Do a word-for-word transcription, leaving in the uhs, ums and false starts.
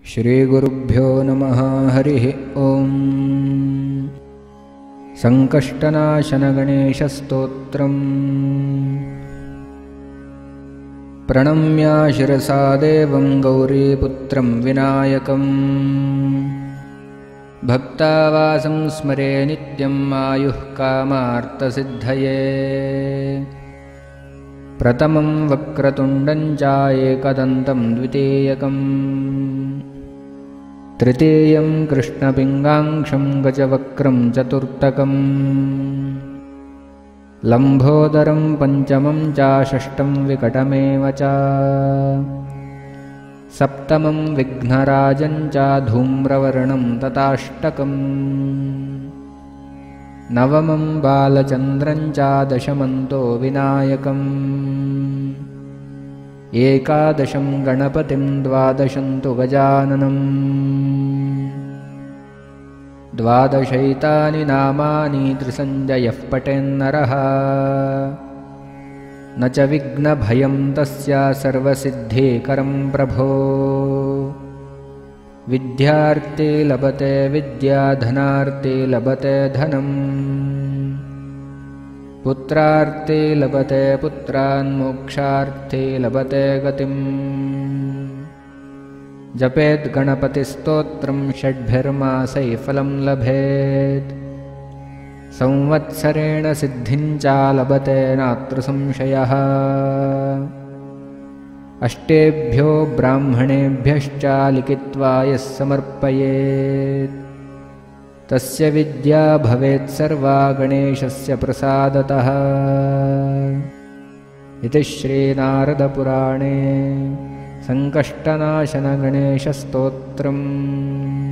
श्रीगुरुभ्यो नमः। हरिः ओम्। संकष्टनाशनगणेशस्तोत्रम्। प्रणम्य शिरसा देवं गौरीपुत्रं विनायकम् भक्तावासं स्मरे नित्यं आयुः कामार्थसिद्धये। प्रथमं वक्रतुण्डं च एकदन्तं द्वितीयकम् तृतीयं कृष्णपिङ्गाक्षं गजवक्रं चतुर्थकम् लम्बोदरं पञ्चमं च षष्ठं विकटमेव च सप्तमं विघ्नराजं च धूम्रवर्णं तथाष्टकम् नवमं बालचन्द्रं च दशमन्तो विनायकम् एकादशं गणपतिं द्वादशं तु गजाननम्। द्वादशैतानि नामानि त्रिसञ्जयः पठेन्नरः न च विघ्नभयं तस्य सर्वसिद्धिकरं प्रभो। विद्यार्थे लभते विद्या धनार्थे लभते धनम् पुत्रार्थे लभते पुत्रान् मोक्षार्थे लभते गतिम्। जपेत् गणपतिस्तोत्रं षड्भिर्मासैः फलं लभेत् संवत्सरेण सिद्धिं च लभते नात्र संशयः। अष्टेभ्यो ब्राह्मणेभ्यश्च लिखित्वा यः समर्पयेत् तस्य विद्या भवेत् सर्वा गणेशस्य प्रसादतः। इति श्रीनारदपुराणे संकष्टनाशनगणेशस्तोत्रम्।